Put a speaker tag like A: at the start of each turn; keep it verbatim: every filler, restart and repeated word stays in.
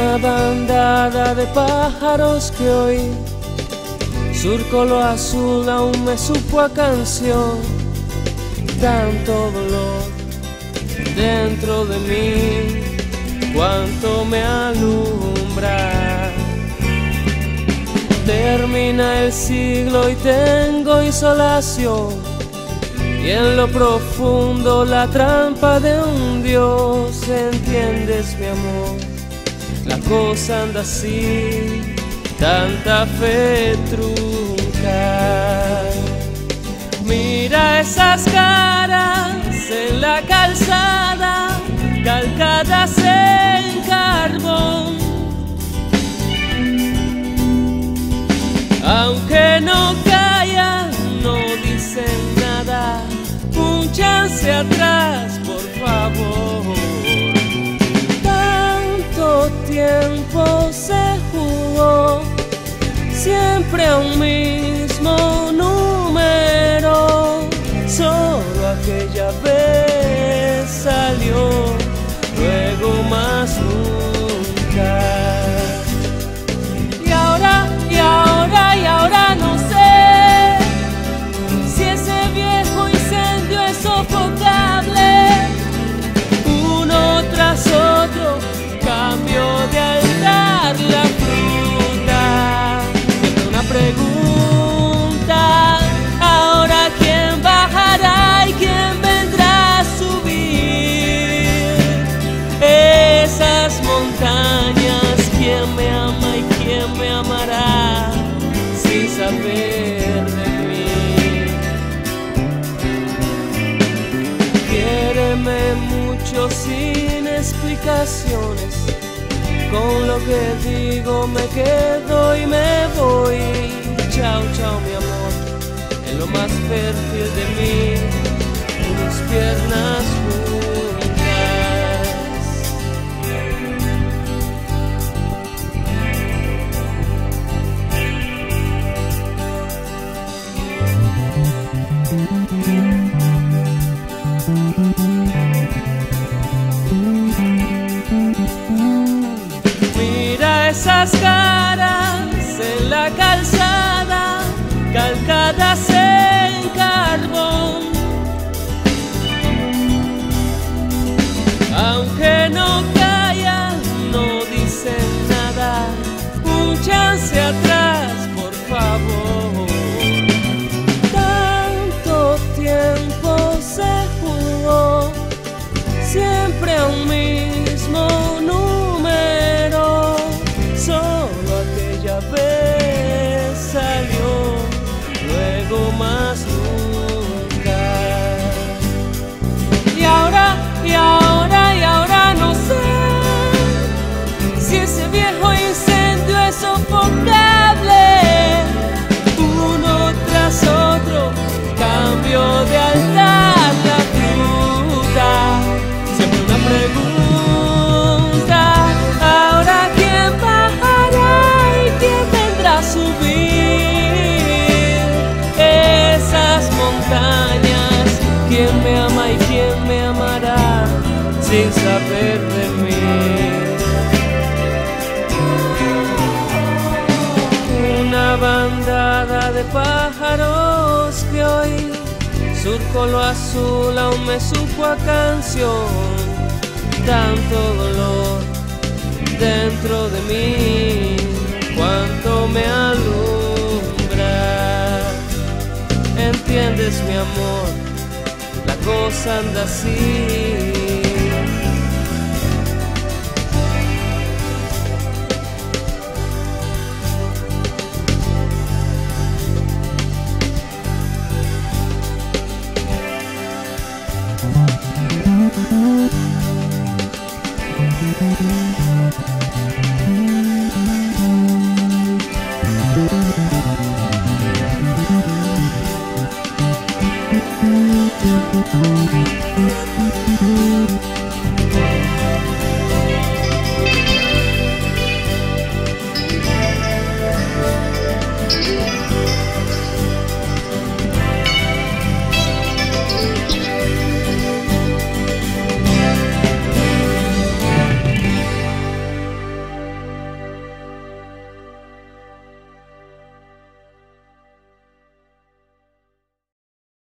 A: Una bandada de pájaros que hoy surco lo azul aún me supo a canción. Tanto dolor dentro de mí, cuánto me alumbra. Termina el siglo y tengo insolación, y en lo profundo la trampa de un Dios. ¿Entiendes, mi amor? La cosa anda así, tanta fe trunca. Mira esas caras en la calzada, calcadas en carbón. Aunque no callan, no dicen nada, un chance atrás, por favor. Tanto tiempo se jugó, siempre a un mismo número. Solo aquella vez salió, luego más nunca. Y ahora, y ahora, y ahora no sé si ese viejo incendio es sofocable. Uno tras otro, cambio de altar, la fruta. Siempre una pregunta, ahora quién bajará y quién vendrá a subir esas montañas. ¿Quién me ama y quién me amará sin saber de mí? Quiéreme mucho sin explicaciones, con lo que digo me quedo y me voy. Chao, chao, mi amor, en lo más fértil de mí, tus piernas juntas. Mira esas caras en la calzada, calcadas en carbón. Aunque no callan, no dicen nada, un chance atrás, por favor. Tanto tiempo se jugó, siempre a un mismo número. Solo aquella vez salió, luego más nunca. Y ahora, y ahora, y ahora no sé si ese viejo incendio es sofocable. Uno tras otro, cambio de altar, la fruta. Siempre una pregunta, ahora quién bajará y quién vendrá a subir esas montañas. ¿Quién me ama y quién me amará sin saber de mí? Una bandada de pájaros que hoy surco lo azul aún me supo a canción. Tanto dolor dentro de mí, cuánto me alumbra. ¿Entiendes, mi amor? La cosa anda así.
B: Thank you.